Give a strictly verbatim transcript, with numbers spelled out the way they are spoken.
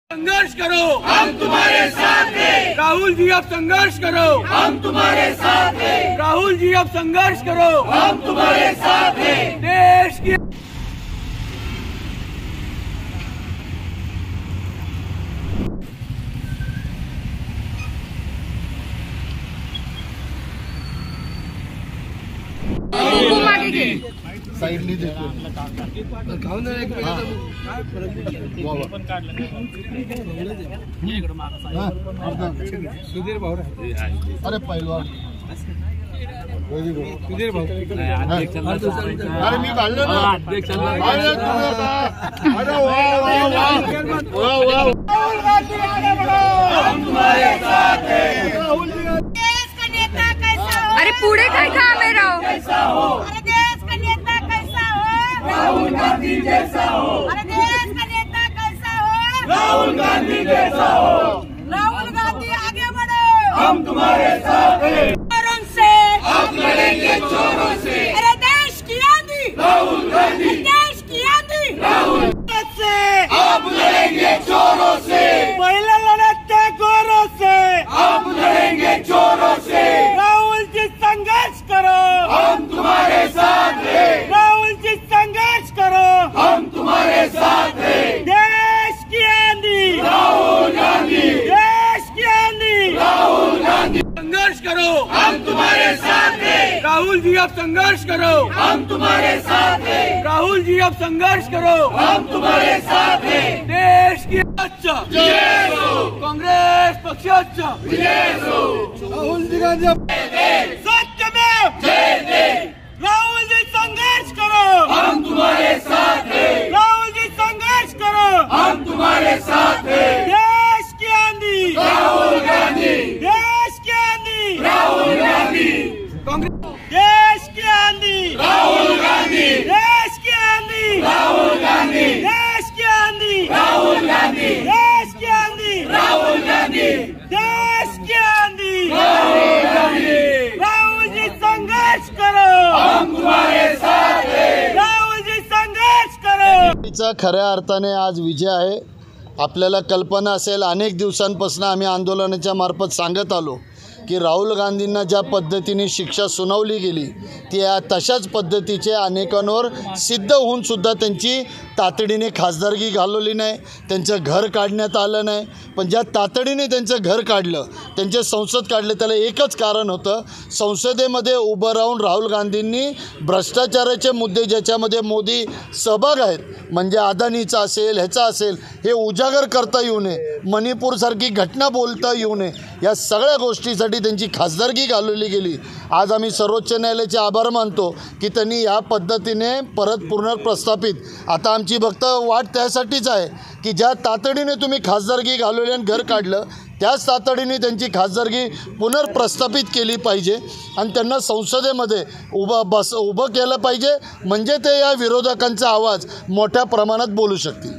संघर्ष करो, हम तुम्हारे साथ हैं। राहुल जी अब संघर्ष करो, हम तुम्हारे साथ हैं। राहुल जी अब संघर्ष करो, हम तुम्हारे साथ हैं। देश की साइड नहीं देते सुधीर भाऊ अरे पहलवान सुधीर भाऊ अरे मी काढलं ना अरे अरे वाह वाह वाह वाह राहुल गांधी आगे बढ़ो, हम तुम्हारे साथ हैं। राहुल जी देश का नेता कैसा हो? अरे पुढे काय काम आहे राव? कैसा हो? अरे देश का नेता कैसा हो? राहुल गांधी जैसा हो। अरे देश का नेता कैसा हो? राहुल गांधी जैसा हो। राहुल गांधी आगे बढ़ो, हम तुम्हारे साथ हैं। चोरों से हम लड़ेंगे चोरों से। अरे देश की आंधी, राहुल गांधी देश की आंधी राहुल से आप लड़ेंगे चोरों से। पहले लड़ते गोरों से, आप लड़ेंगे चोरों से। राहुल जी संघर्ष करो, हम तुम्हारे साथ हैं। राहुल जी संघर्ष करो। हम तुम्हारे साथ हैं। देश की आंधी, राहुल गांधी देश की आंधी, राहुल गांधी संघर्ष करो, हम तुम्हारे साथ हैं। राहुल जी अब संघर्ष करो, हम तुम्हारे साथ हैं। राहुल जी अब संघर्ष करो, हम तुम्हारे साथ हैं। देश की अच्छा जय हो, कांग्रेस पक्षाचा जय हो। राहुल जी गांधी सत्य में जय जय। राहुल जी संघर्ष करो, हम तुम्हारे साथ हैं। राहुल जी संघर्ष करो। हम तुम्हारे साथ हैं। देश की आंधी, राहुल गांधी देश की आंधी, राहुल गांधी कांग्रेस देश की आंधी, राहुल गांधी देश की आंधी, राहुल गांधी देश की आंधी, राहुल गांधी देश की आंधी, राहुल गांधी देश की आंधी। राहुल गांधी राहुल जी संघर्ष करो, हम तुम्हारे साथ हैं। राहुल जी संघर्ष करो। चा खऱ्या अर्थाने आज विजय आहे। आपल्याला कल्पना असेल, अनेक दिवसांपासून आम्ही आंदोलनाच्या मार्फत सांगत आलो की राहुल गांधींना ज्या पद्धतीने शिक्षा सुनावली गेली ती तशाच पद्धतीचे अनेकांवर सिद्ध होऊन सुद्धा त्यांची तातडीने खासदारकी घालवली नाही, त्यांचं घर काढण्यात आलं नाही। पण ज्या तातडीने त्यांचं घर काढलं, त्यांचे संसद काढले, त्याला एकच कारण होतं, संसदेमध्ये उभं राहून राहुल गांधींनी भ्रष्टाचाराचे मुद्दे ज्याच्यामध्ये मोदी सहभाग आहेत, म्हणजे अदानीचा असेल, ह्याचा असेल, हे उजागर करता येऊ नये, मणिपूरसारखी घटना बोलता येऊ नये, या सगळ्या गोष्टीसाठी त्यांची खासदारकी घालवली गेली। आज आम्ही सर्वोच्च न्यायालयाचे आभार मानतो की त्यांनी या पद्धतीने परत पुनर्प्रस्थापित, आता आमची फक्त वाट त्यासाठीच आहे की ज्या तातडीने तुम्ही खासदारकी घालवली आणि घर काढलं, त्याच तातडीने त्यांची खासदारकी पुनर्प्रस्थापित केली पाहिजे आणि त्यांना संसदेमध्ये उभं बस उभं केलं पाहिजे, म्हणजे ते या विरोधकांचा आवाज मोठ्या प्रमाणात बोलू शकतील।